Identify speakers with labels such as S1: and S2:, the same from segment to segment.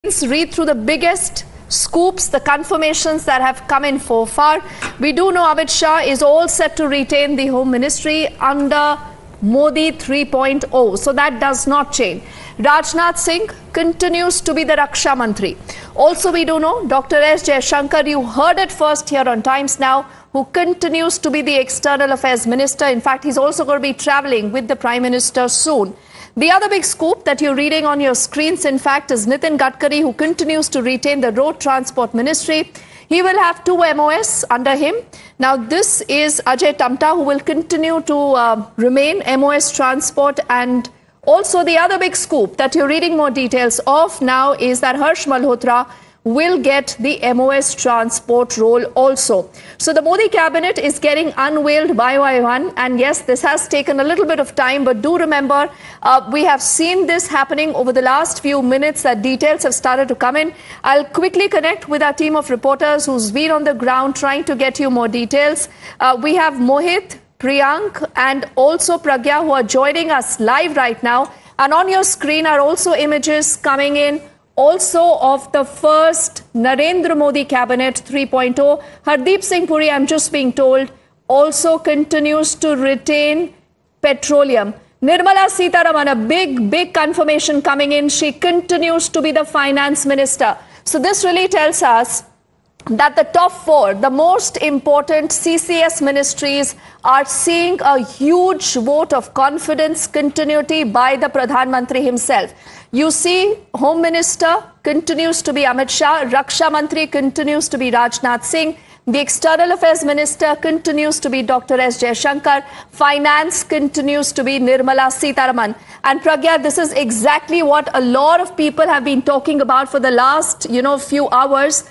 S1: Let's read through the biggest scoops, the confirmations that have come in so far. We do know Amit Shah is all set to retain the Home Ministry under Modi 3.0. So that does not change. Rajnath Singh continues to be the Raksha Mantri. Also, we do know Dr. S. Jaishankar, you heard it first here on Times Now, who continues to be the External Affairs Minister. In fact, he's also going to be traveling with the Prime Minister soon. The other big scoop that you're reading on your screens, in fact, is Nitin Gadkari, who continues to retain the Road Transport Ministry. He will have two MOS under him. Now, this is Ajay Tamta, who will continue to remain MOS Transport. And also the other big scoop that you're reading more details of now is that Harsh Malhotra will get the MOS transport role also. So the Modi cabinet is getting unveiled one by one. And yes, this has taken a little bit of time, but do remember, we have seen this happening over the last few minutes, that details have started to come in. I'll quickly connect with our team of reporters who's been on the ground trying to get you more details. We have Mohit, Priyank and also Pragya, who are joining us live right now. And on your screen are also images coming in also of the first Narendra Modi cabinet 3.0. Hardeep Singh Puri, I'm just being told, also continues to retain petroleum. Nirmala Sitharaman, a big confirmation coming in. She continues to be the finance minister. So this really tells us that the top four, the most important CCS ministries, are seeing a huge vote of confidence, continuity by the Pradhan Mantri himself. You see, Home Minister continues to be Amit Shah, Raksha Mantri continues to be Rajnath Singh, the External Affairs Minister continues to be Dr. S. Jaishankar, Finance continues to be Nirmala Sitharaman. And Pragya, this is exactly what a lot of people have been talking about for the last, few hours.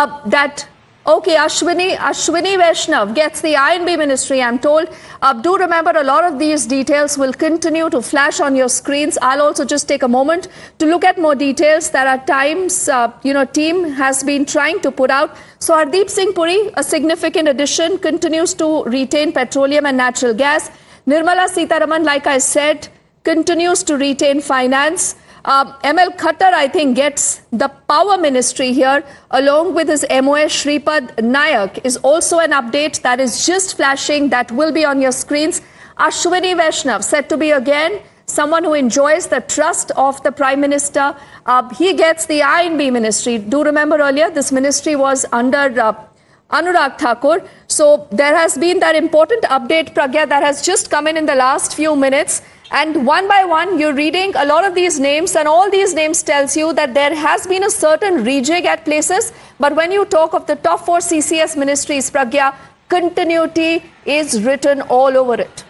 S1: Ashwini Vaishnav gets the I&B ministry, I'm told. Do remember, a lot of these details will continue to flash on your screens. I'll also just take a moment to look at more details that our Times, team has been trying to put out. So Hardeep Singh Puri, a significant addition, continues to retain petroleum and natural gas. Nirmala Sitharaman, like I said, continues to retain finance. ML Khattar, I think, gets the power ministry here, along with his MOS Shripad Nayak, is also an update that is just flashing, that will be on your screens. Ashwini Vaishnav, said to be again someone who enjoys the trust of the Prime Minister. He gets the I&B ministry. Do remember earlier, this ministry was under Anurag Thakur. So there has been that important update, Pragya, that has just come in the last few minutes. And one by one, you're reading a lot of these names, and all these names tells you that there has been a certain rejig at places. But when you talk of the top four CCS ministries, Pragya, continuity is written all over it.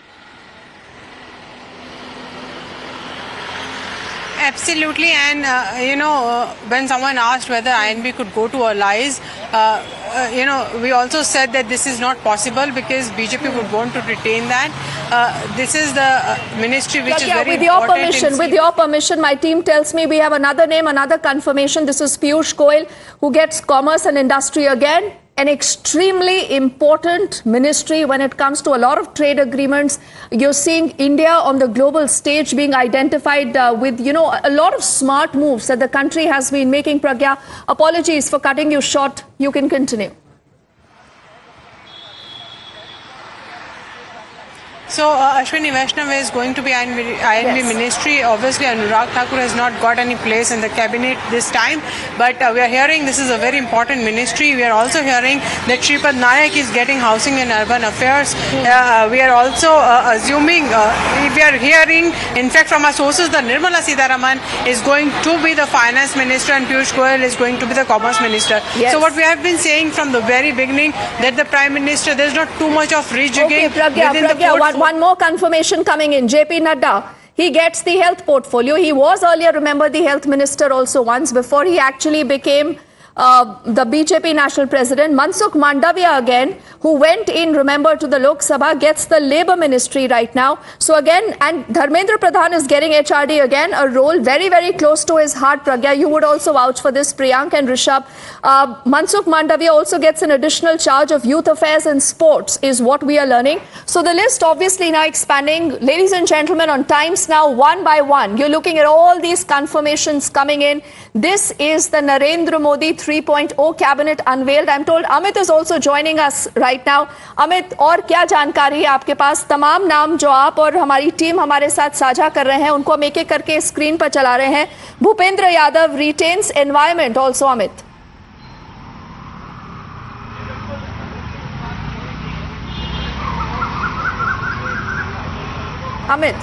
S2: Absolutely, and when someone asked whether I&B could go to allies, we also said that this is not possible because BJP would want to retain that. This is the ministry which is very important.
S1: With your permission, my team tells me we have another name, another confirmation. This is Piyush Goyal, who gets commerce and industry again. An extremely important ministry when it comes to a lot of trade agreements. You're seeing India on the global stage being identified with, a lot of smart moves that the country has been making. Pragya, apologies for cutting you short. You can continue.
S2: So Ashwini Vaishnav is going to be I&B ministry. Obviously, Anurag Thakur has not got any place in the cabinet this time. But we are hearing this is a very important ministry. We are also hearing that Shripad Nayak is getting housing and urban affairs. We are also assuming, we are hearing, in fact, from our sources, that Nirmala Sitharaman is going to be the finance minister and Piyush Goyal is going to be the commerce minister. Yes. So what we have been saying from the very beginning, that the Prime Minister, there's not too much of rejigging within the portfolio.
S1: One more confirmation coming in. JP Nadda, he gets the health portfolio. He was earlier, remember, the health minister also once before he actually became the BJP national president. Mansukh Mandavia again, who went in, remember, to the Lok Sabha, gets the Labour Ministry right now. So again, and Dharmendra Pradhan is getting HRD again, a role very, very close to his heart. Pragya, you would also vouch for this, Priyank and Rishabh. Mansukh Mandavia also gets an additional charge of youth affairs and sports, is what we are learning. So the list obviously now expanding. Ladies and gentlemen, on Times Now, one by one, you're looking at all these confirmations coming in. This is the Narendra Modi 3.0 cabinet unveiled. I'm told Amit is also joining us right now. Amit, और क्या जानकारी है आपके पास? तमाम नाम जो आप और हमारी टीम हमारे साथ साझा कर रहे हैं, उनको हम एक-एक करके स्क्रीन पर चला रहे हैं. Bhupendra Yadav retains environment also, Amit. Amit.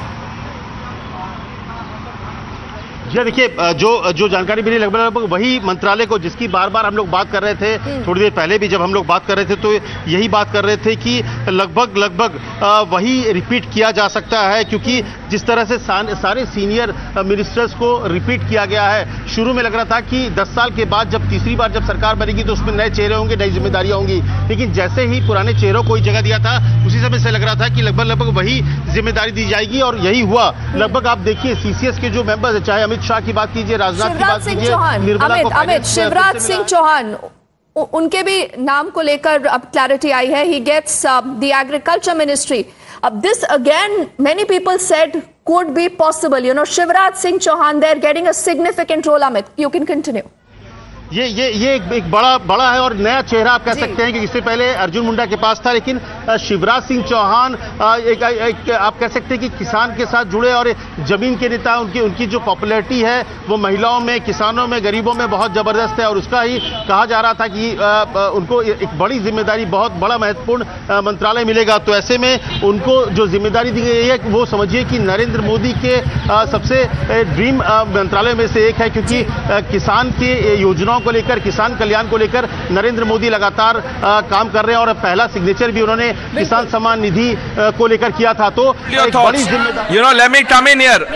S3: जी देखिए, जो जानकारी मिली लगभग वही मंत्रालय को, जिसकी बार बार हम लोग बात कर रहे थे थोड़ी देर पहले भी, जब हम लोग बात कर रहे थे तो यही बात कर रहे थे कि लगभग वही रिपीट किया जा सकता है, क्योंकि जिस तरह से सारे सीनियर मिनिस्टर्स को रिपीट किया गया है. शुरू में लग रहा था कि 10 साल के बाद जब तीसरी बार जब सरकार बनेगी तो उसमें नए चेहरे होंगे, नई जिम्मेदारियां होंगी, लेकिन जैसे ही पुराने चेहरों को जगह दिया था उसी समय से लग रहा था कि लगभग वही जिम्मेदारी दी जाएगी, और यही हुआ. लगभग आप देखिए सीसीएस के जो मेंबर्स, चाहे अमित शाह की बात कीजिए, राजनाथ की बात कीजिए,
S1: अमित शिवराज सिंह चौहान, उनके भी नाम को लेकर अब क्लैरिटी आई है. He gets the agriculture ministry. This again, many people said could be possible. You know, Shivraj Singh Chauhan, they're getting a significant role. Amit, you can continue.
S3: ये एक बड़ा है और नया चेहरा आप कह सकते हैं कि इससे पहले अर्जुन मुंडा के पास था, लेकिन शिवराज सिंह चौहान एक आप कह सकते हैं कि किसान के साथ जुड़े और जमीन के नेता. उनकी जो पॉपुलैरिटी है वो महिलाओं में, किसानों में, गरीबों में बहुत जबरदस्त है, और उसका ही कहा जा रहा था कि उनको एक बड़ी जिम्मेदारी, बहुत बड़ा महत्वपूर्ण मंत्रालय मिलेगा. तो ऐसे में उनको जो जिम्मेदारी दी गई है वो समझिए कि नरेंद्र मोदी के सबसे ड्रीम मंत्रालय में से एक है, क्योंकि किसान के योजनाओं को लेकर, किसान कल्याण को लेकर नरेंद्र मोदी लगातार काम कर रहे हैं, और पहला सिग्नेचर भी उन्होंने किसान सम्मान निधि को लेकर किया था. तो एक बड़ी जिम्मेदारी.
S4: Let me come in here.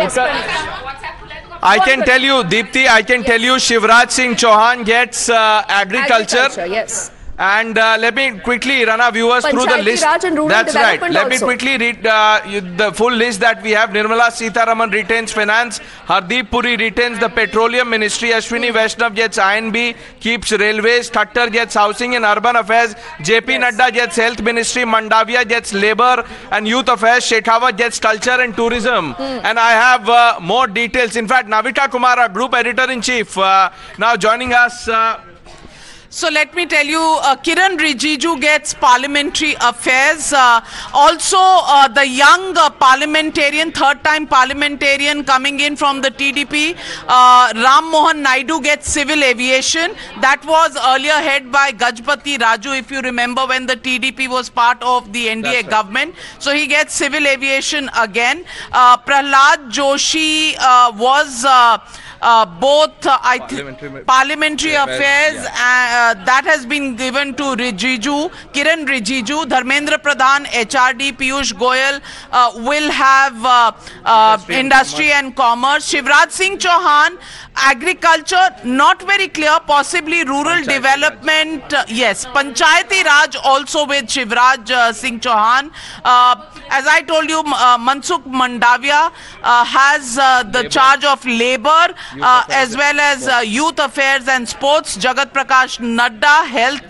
S4: I can tell you, Deepti, I can tell you, Shivraj Singh Chauhan gets agriculture.
S1: Yes.
S4: And let me quickly run our viewers through the list. That's right. Let me quickly read the full list that we have. Nirmala Sitharaman retains finance. Hardeep Puri retains the petroleum ministry. Ashwini Vaishnav gets INB, keeps railways. Khattar gets housing and urban affairs. JP Nadda gets health ministry. Mandavia gets labor and youth affairs. Shekhawat gets culture and tourism. And I have more details. In fact, Navita Kumara, group editor-in-chief, now joining us.
S5: So let me tell you, Kiran Rijiju gets parliamentary affairs. Also, the young parliamentarian, third-time parliamentarian coming in from the TDP, Ram Mohan Naidu gets civil aviation. That was earlier head by Gajpati Raju, if you remember, when the TDP was part of the NDA government. So he gets civil aviation again. Prahlad Joshi was both parliamentary affairs, that has been given to Rijiju, Kiran Rijiju. Dharmendra Pradhan, HRD, Piyush Goyal will have industry and commerce. Shivraj Singh Chauhan, agriculture, not very clear, possibly rural development, yes. Panchayati Raj also with Shivraj Singh Chauhan. As I told you, Mansukh Mandavia has the charge of labor as well as youth affairs and sports. Jagat Prakash Nadda,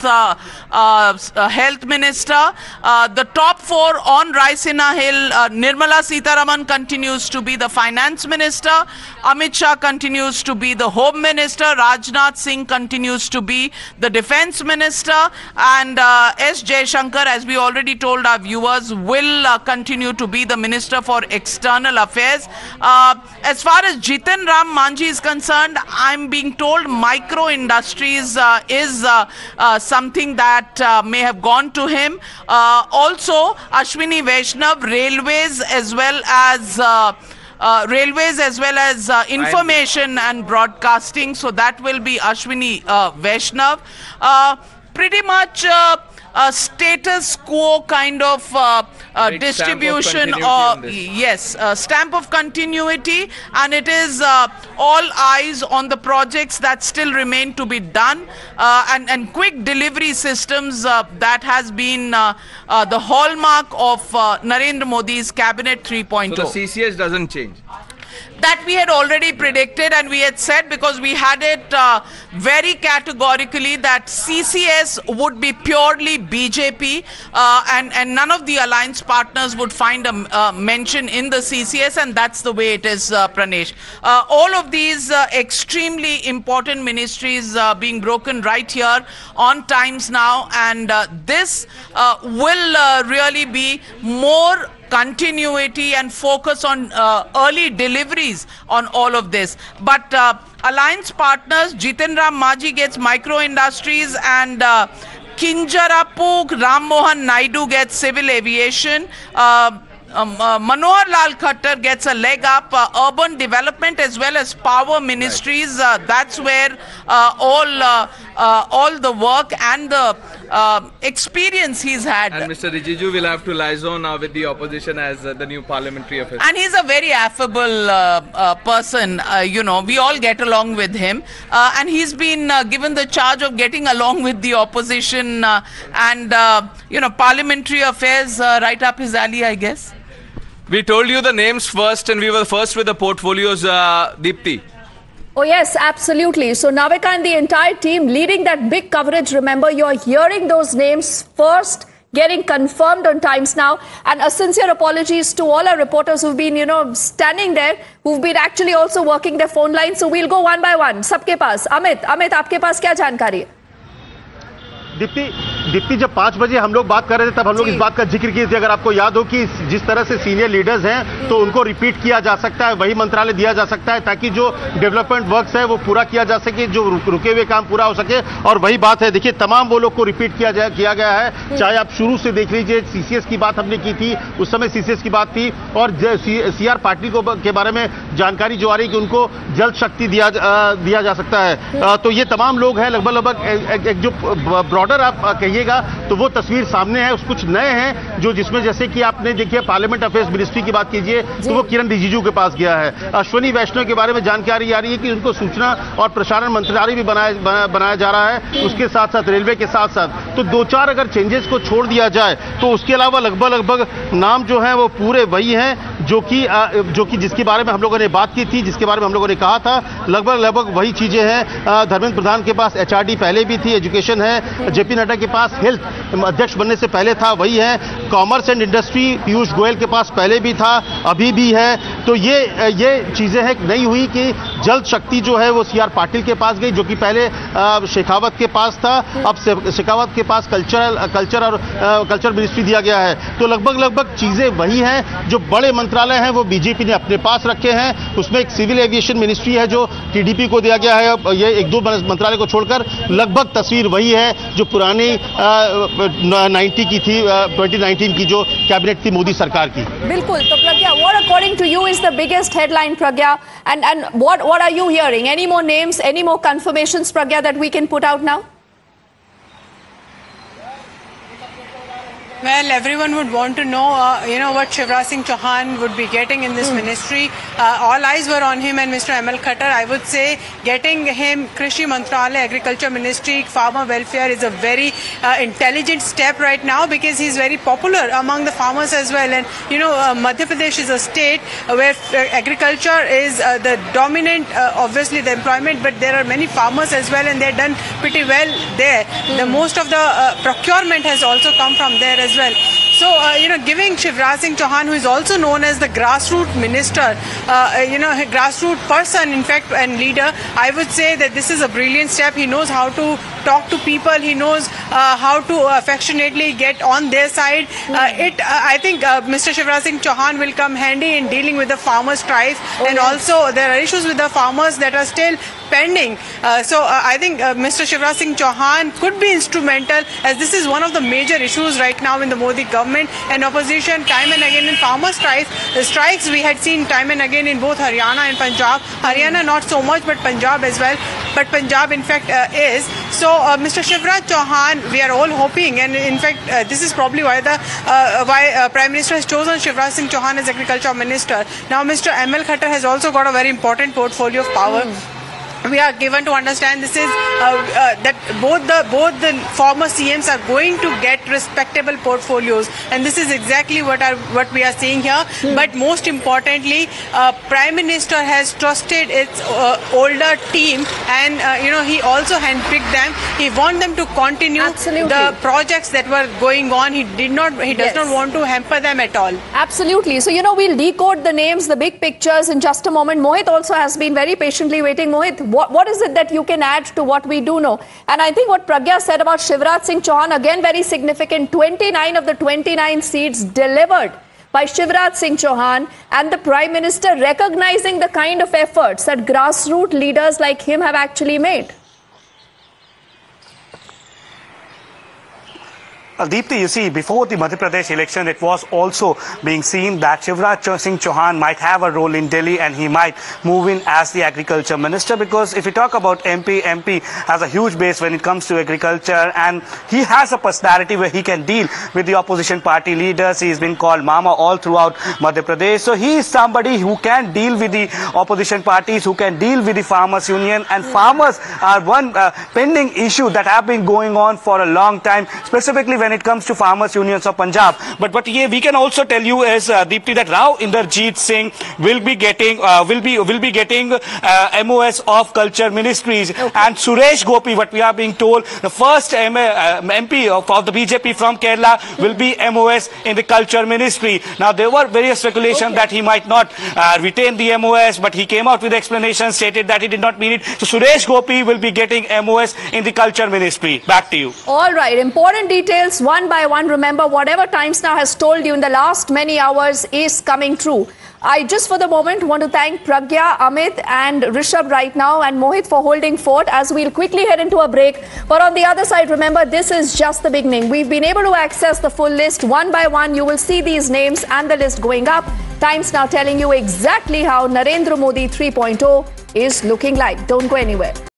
S5: health minister. The top four on Raisina Hill, Nirmala Sitharaman continues to be the finance minister. Amit Shah continues to be the home minister. Rajnath Singh continues to be the defense minister. And S. Jaishankar, as we already told our viewers, will continue to be the minister for external affairs. As far as Jitan Ram Manjhi is concerned, I'm being told micro industries is something that may have gone to him. Also, Ashwini Vaishnav, railways as well as information and broadcasting. So that will be Ashwini Vaishnav. pretty much a status quo kind of distribution, or yes, stamp of continuity, and it is all eyes on the projects that still remain to be done, and quick delivery systems that has been the hallmark of Narendra Modi's Cabinet 3.0.
S4: So the CCS doesn't change?
S5: That we had already predicted, and we had said, because we had it very categorically, that CCS would be purely BJP, and none of the alliance partners would find a mention in the CCS, and that's the way it is, Pranesh. All of these extremely important ministries being broken right here on Times Now, and this will really be more continuity and focus on early deliveries on all of this. But alliance partners, Jiten Ram Majhi gets micro industries, and Kinjarapu Ram Mohan Naidu gets civil aviation. Manohar Lal Khattar gets a leg up, urban development as well as power ministries. That's where all the work and the experience he's had.
S4: And Mr. Rijiju will have to liaison now with the opposition as the new parliamentary officer.
S5: And he's a very affable person. You know, we all get along with him. And he's been given the charge of getting along with the opposition and, you know, parliamentary affairs right up his alley, I guess.
S4: We told you the names first, and we were first with the portfolios, Deepti.
S1: Oh yes, absolutely. So Navika and the entire team leading that big coverage. Remember, you're hearing those names first, getting confirmed on Times Now. And a sincere apologies to all our reporters who've been, you know, standing there, who've been actually also working their phone lines. So we'll go one by one. Sabke paas. Amit, आपके पास क्या जानकारी है?
S3: दीप्ति जब 5 बजे हम लोग बात कर रहे थे तब हम लोग इस बात का जिक्र किए थे, अगर आपको याद हो कि जिस तरह से सीनियर लीडर्स हैं तो उनको रिपीट किया जा सकता है, वही मंत्रालय दिया जा सकता है ताकि जो डेवलपमेंट वर्क्स है वो पूरा किया जा सके, जो रुके हुए काम पूरा हो सके। और वही बात है, देखिए तमाम वो लोग को रिपीट किया गया है। चाहे आप शुरू से देख लीजिए, सीसीएस की बात हमने की थी, उस समय सीसीएस की बात थी, और सीआर पाटिल के बारे में जानकारी जो आ रही है कि उनको जल शक्ति दिया जा सकता है। तो ये तमाम लोग हैं, लगभग एक जो ब्रॉडर आप कहिएगा तो वो तस्वीर सामने है। कुछ नए हैं जो जिसमें जैसे कि आपने देखिए पार्लियामेंट अफेयर्स मिनिस्ट्री की बात कीजिए तो वो किरण रिजिजू के पास गया है। अश्विनी वैष्णव के बारे में जानकारी आ रही है कि उनको सूचना और प्रसारण मंत्रालय भी बनाया जा रहा है, उसके साथ साथ रेलवे के साथ साथ। तो 2-4 अगर चेंजेस को छोड़ दिया जाए तो उसके अलावा लगभग नाम जो है वो पूरे वही हैं जो कि जिसके बारे में हम लोगों ने बात की थी, जिसके बारे में हम लोगों ने कहा था, लगभग वही चीजें हैं। धर्मेंद्र प्रधान के पास एचआरडी पहले भी थी, एजुकेशन है, जेपी नड्डा के पास हेल्थ अध्यक्ष बनने से पहले था, वही है। Commerce and industry Piyush Goyal के पास पहले भी था, अभी भी है। तो ये चीजें हैं, नहीं हुई कि जल शक्ति जो है वो सीआर पाटिल के पास गई, जो कि पहले शेखावत के पास था, अब शेखावत के पास कल्चर मिनिस्ट्री दिया गया है। तो लगभग चीजें वही हैं, जो बड़े मंत्रालय हैं वो बीजेपी ने अपने पास रखे हैं। उसमें एक सिविल एविएशन मिनिस्ट्री है जो टीडीपी को दिया गया है, ये 1-2 मंत्रालय को छोड़कर लगभग तस्वीर वही है जो पुरानी 90 की थी, 2019 की जो कैबिनेट थी मोदी सरकार की।
S1: बिल्कुल। तो प्रज्ञा, what according to you is the biggest headline, Pragya, and what are you hearing? Any more names, any more confirmations, Pragya, that we can put out now?
S2: Well, everyone would want to know, what Shivraj Singh Chauhan would be getting in this ministry. All eyes were on him and Mr. ML Khattar. I would say getting him Krishi Mantralaya, Agriculture Ministry, Farmer Welfare is a very intelligent step right now, because he's very popular among the farmers as well. And, Madhya Pradesh is a state where agriculture is the dominant, obviously, the employment, but there are many farmers as well, and they're done pretty well there. The most of the procurement has also come from there as well. So, giving Shivraj Singh Chauhan, who is also known as the grassroots minister, grassroots person, in fact, and leader, I would say that this is a brilliant step. He knows how to talk to people. He knows how to affectionately get on their side. I think Mr. Shivraj Singh Chauhan will come handy in dealing with the farmers' strife, and also there are issues with the farmers that are still pending. So I think Mr. Shivraj Singh Chauhan could be instrumental, as this is one of the major issues right now in the Modi government, and opposition time and again in farmer strikes we had seen time and again in both Haryana and Punjab. Haryana not so much, but Punjab as well. But Punjab in fact is. So, Mr. Shivraj Chauhan, we are all hoping, and in fact, this is probably why Prime Minister has chosen Shivraj Singh Chauhan as Agriculture Minister. Now, Mr. M.L. Khattar has also got a very important portfolio of power. We are given to understand this is that both the former CMs are going to get respectable portfolios, and this is exactly what we are seeing here. But most importantly, Prime Minister has trusted its older team, and he also handpicked them. He wants them to continue the projects that were going on. He does not want to hamper them at all.
S1: Absolutely. So we'll decode the names, the big pictures in just a moment. Mohit also has been very patiently waiting. Mohit, what is it that you can add to what we do know? And I think what Pragya said about Shivraj Singh Chauhan, again very significant. 29 of the 29 seats delivered by Shivraj Singh Chauhan, and the Prime Minister recognizing the kind of efforts that grassroots leaders like him have actually made.
S6: Deepti, you see, before the Madhya Pradesh election, it was also being seen that Shivraj Singh Chauhan might have a role in Delhi and he might move in as the agriculture minister, because if you talk about MP has a huge base when it comes to agriculture, and he has a personality where he can deal with the opposition party leaders. He's been called Mama all throughout Madhya Pradesh. So he is somebody who can deal with the opposition parties, who can deal with the farmers union, and farmers are one pending issue that have been going on for a long time, specifically when it comes to farmers unions of Punjab. But what we can also tell you is, Deepti, that Rao Inderjeet Singh will be getting MOS of Culture Ministries, and Suresh Gopi, what we are being told, the first MP of the BJP from Kerala, will be MOS in the Culture Ministry. Now there were various speculations that he might not retain the MOS, but he came out with explanation, stated that he did not mean it. So Suresh Gopi will be getting MOS in the Culture Ministry. Back to you.
S1: All right, important details one by one. Remember, whatever Times Now has told you in the last many hours is coming true. I just for the moment want to thank Pragya, Amit and Rishabh right now, and Mohit for holding fort as we'll quickly head into a break. But on the other side, remember, this is just the beginning. We've been able to access the full list one by one. You will see these names and the list going up. Times Now telling you exactly how Narendra Modi 3.0 is looking like. Don't go anywhere.